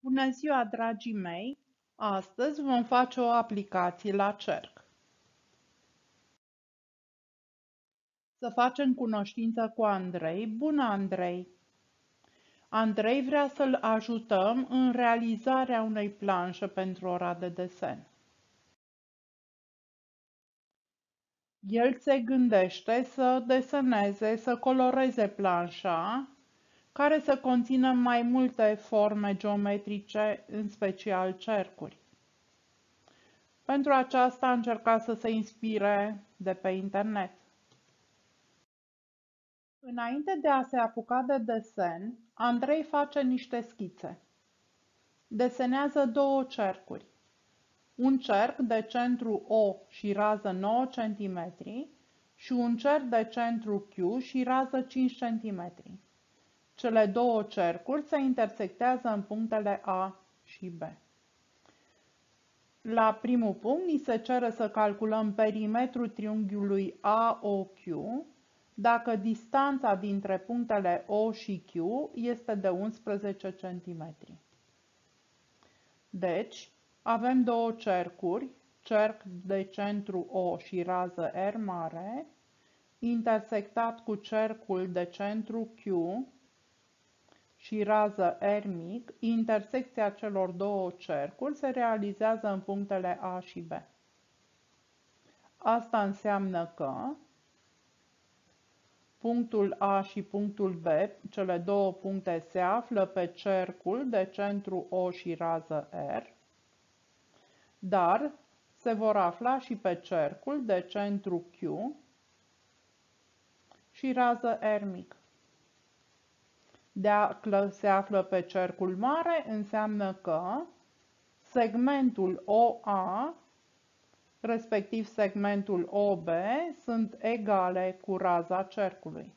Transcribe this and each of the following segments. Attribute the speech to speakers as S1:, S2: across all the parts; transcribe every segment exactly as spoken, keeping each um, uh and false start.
S1: Bună ziua, dragii mei! Astăzi vom face o aplicație la cerc. Să facem cunoștință cu Andrei. Bună, Andrei! Andrei vrea să-l ajutăm în realizarea unei planșe pentru ora de desen. El se gândește să deseneze, să coloreze planșa, care să conțină mai multe forme geometrice, în special cercuri. Pentru aceasta a încercat să se inspire de pe internet. Înainte de a se apuca de desen, Andrei face niște schițe. Desenează două cercuri. Un cerc de centru O și rază nouă centimetri și un cerc de centru Q și rază cinci centimetri. Cele două cercuri se intersectează în punctele A și B. La primul punct, ni se cere să calculăm perimetrul triunghiului A O Q dacă distanța dintre punctele O și Q este de unsprezece centimetri. Deci, avem două cercuri, cerc de centru O și rază R mare, intersectat cu cercul de centru Q și rază R mic. Intersecția celor două cercuri se realizează în punctele A și B. Asta înseamnă că punctul A și punctul B, cele două puncte, se află pe cercul de centru O și rază R, dar se vor afla și pe cercul de centru Q și rază R mic. Dacă se află pe cercul mare, înseamnă că segmentul O A, respectiv segmentul O B, sunt egale cu raza cercului.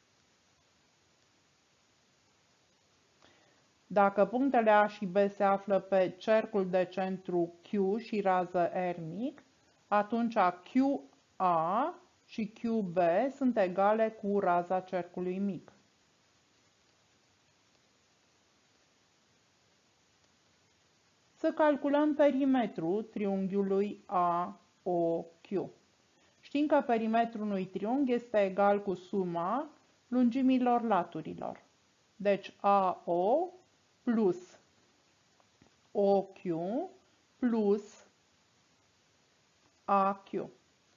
S1: Dacă punctele A și B se află pe cercul de centru Q și rază R mic, atunci Q A și Q B sunt egale cu raza cercului mic. Să calculăm perimetrul triunghiului A O Q. Știm că perimetrul unui triunghi este egal cu suma lungimilor laturilor. Deci A O plus O Q plus A Q.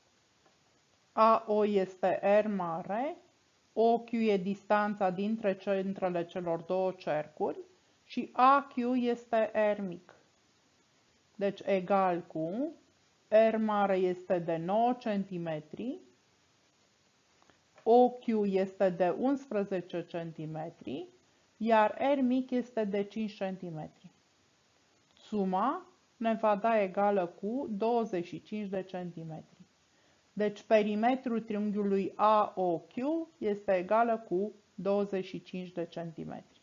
S1: A O este R mare, O Q e distanța dintre centrele celor două cercuri și A Q este R mic. Deci egal cu R mare este de nouă centimetri, O Q este de unsprezece centimetri, iar R mic este de cinci centimetri. Suma ne va da egală cu douăzeci și cinci de centimetri. Deci perimetrul triunghiului A O Q este egală cu douăzeci și cinci de centimetri.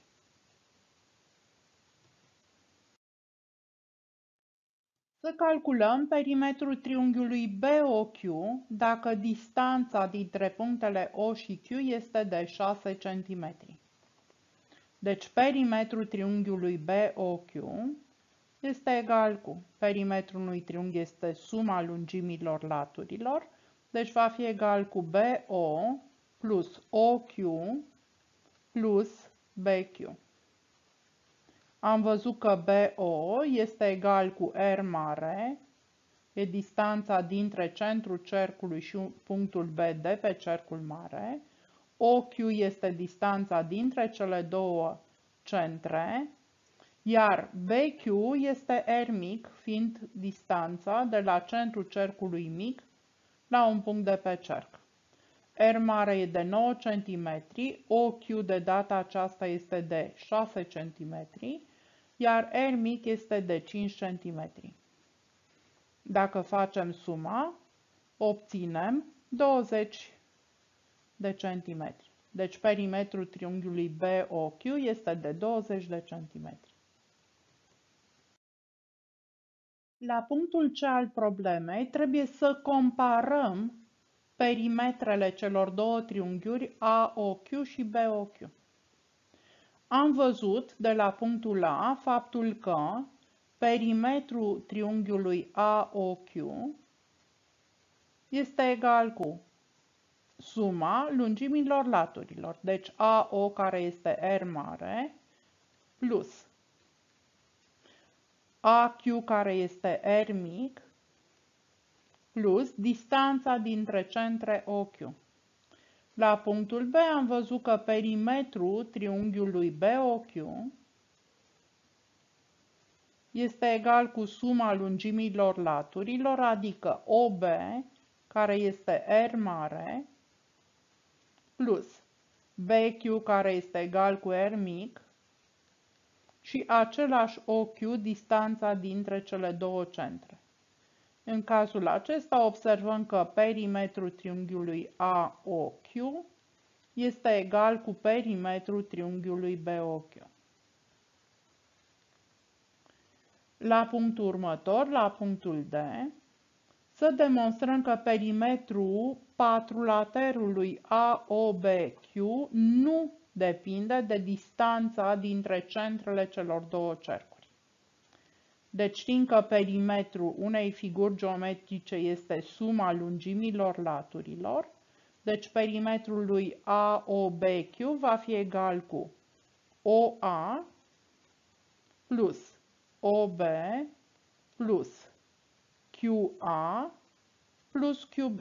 S1: Să calculăm perimetrul triunghiului B O Q dacă distanța dintre punctele O și Q este de șase centimetri. Deci perimetrul triunghiului B O Q este egal cu perimetrul unui triunghi este suma lungimilor laturilor, deci va fi egal cu B O plus O Q plus B Q. Am văzut că B O este egal cu R mare, e distanța dintre centrul cercului și punctul B de pe cercul mare. O Q este distanța dintre cele două centre, iar B Q este R mic, fiind distanța de la centrul cercului mic la un punct de pe cerc. R mare e de nouă centimetri, O Q de data aceasta este de șase centimetri, iar R mic este de cinci centimetri. Dacă facem suma, obținem douăzeci de centimetri. Deci perimetrul triunghiului B O Q este de douăzeci de centimetri. La punctul C al problemei trebuie să comparăm perimetrele celor două triunghiuri A O Q și B O Q. Am văzut de la punctul A faptul că perimetrul triunghiului A O Q este egal cu suma lungimilor laturilor, deci A O care este R mare, plus A Q care este R mic, plus distanța dintre centre O Q. La punctul B am văzut că perimetrul triunghiului B O Q este egal cu suma lungimilor laturilor, adică O B, care este R mare, plus B Q, care este egal cu R mic, și același O Q, distanța dintre cele două centre. În cazul acesta observăm că perimetrul triunghiului A O Q este egal cu perimetrul triunghiului B O Q. La punctul următor, la punctul D, să demonstrăm că perimetrul patrulaterului A O B Q nu depinde de distanța dintre centrele celor două cercuri. Deci știm că perimetrul unei figuri geometrice este suma lungimilor laturilor, deci perimetrul lui A O B Q va fi egal cu O A plus O B plus Q A plus Q B.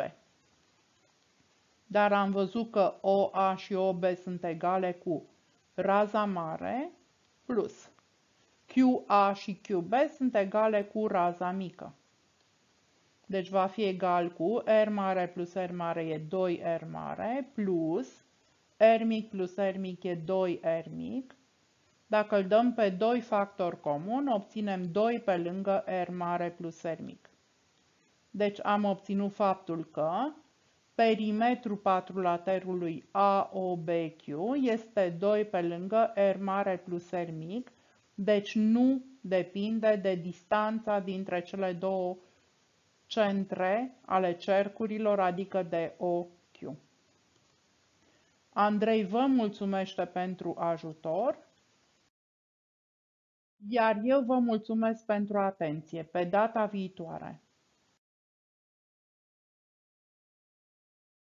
S1: Dar am văzut că O A și O B sunt egale cu raza mare plus Q A și Q B sunt egale cu raza mică. Deci va fi egal cu R mare plus R mare e doi R mare plus R mic plus R mic e doi R mic. Dacă îl dăm pe doi factori comun, obținem doi pe lângă R mare plus R mic. Deci am obținut faptul că perimetrul patrulaterului A O B Q este doi pe lângă R mare plus R mic, deci nu depinde de distanța dintre cele două centre ale cercurilor, adică de O Q. Andrei vă mulțumește pentru ajutor, iar eu vă mulțumesc pentru atenție. Pe data viitoare!